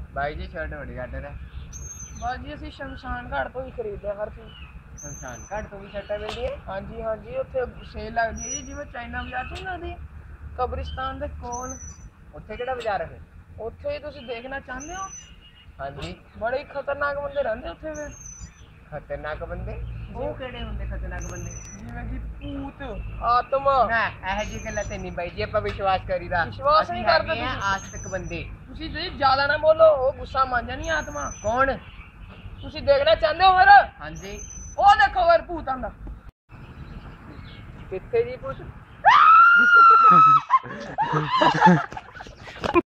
ਬਾਈ ਜੀ ਸ਼ਰਟ ਬੜੀ ਆਰਡਰ ਹੈ। ਬਸ ਜੀ ਅਸੀਂ ਸ਼ਮਸ਼ਾਨ ਘਾਟ ਤੋਂ ਹੀ ਖਰੀਦਦੇ ਹਰ ਚੀਜ਼। ਸ਼ਮਸ਼ਾਨ ਘਾਟ ਤੋਂ ਵੀ ਸ਼ਰਟਾਂ ਮਿਲਦੀ ਹੈ? ਹਾਂਜੀ ਹਾਂਜੀ, ਉੱਥੇ ਸੇਲ ਲੱਗਦੀ ਹੈ ਜੀ, ਜਿਵੇਂ ਚਾਈਨਾ ਬਾਜ਼ਾਰ 'ਚ ਨਹੀਂ ਲੱਗਦੀ, ਕਬਰਿਸਤਾਨ ਦੇ ਕੋਲ। ਉੱਥੇ ਕਿਹੜਾ ਬਾਜ਼ਾਰ ਹੈ ਫਿਰ? ਉੱਥੇ ਹੀ ਤੁਸੀਂ ਦੇਖਣਾ ਚਾਹੁੰਦੇ ਹੋ? ਹਾਂਜੀ। ਬੜੇ ਹੀ ਖਤਰਨਾਕ ਬੰਦੇ ਰਹਿੰਦੇ ਉੱਥੇ ਫਿਰ। ਖਤਰਨਾਕ ਬੰਦੇ? ਉਹ ਕਿਹੜੇ ਹੁੰਦੇ ਖਤਰਨਾਕ ਬੰਦੇ? ਜਿਵੇਂ ਕਿ ਭੂਤ, ਆਤਮਾ। ਨਾ ਇਹੋ ਜਿਹੀ ਗੱਲਾਂ ਤੇ ਨਹੀਂ ਬਾਈ ਜੀ ਆਪਾਂ ਵਿਸ਼ਵਾਸ ਕਰੀਦਾ। ਵਿਸ਼ਵਾਸ ਨਹੀਂ ਕਰਦੇ ਤੁਸੀਂ? ਆਸਤਕ ਬੰਦੇ। ਤੁਸੀਂ ਜੀ ਜ਼ਿਆਦਾ ਨਾ ਬੋਲੋ, ਉਹ ਗੁੱਸਾ ਮੰਨ ਜਾਣੀ ਆਤਮਾ। ਕੌਣ? ਤੁਸੀਂ ਦੇਖਣਾ ਚਾਹੁੰਦੇ ਹੋ ਫਿਰ? ਹਾਂਜੀ। ਉਹ ਦੇਖੋ ਫਿਰ ਭੂਤ ਆਂਦਾ। ਕਿੱਥੇ ਜੀ ਭੂਤ?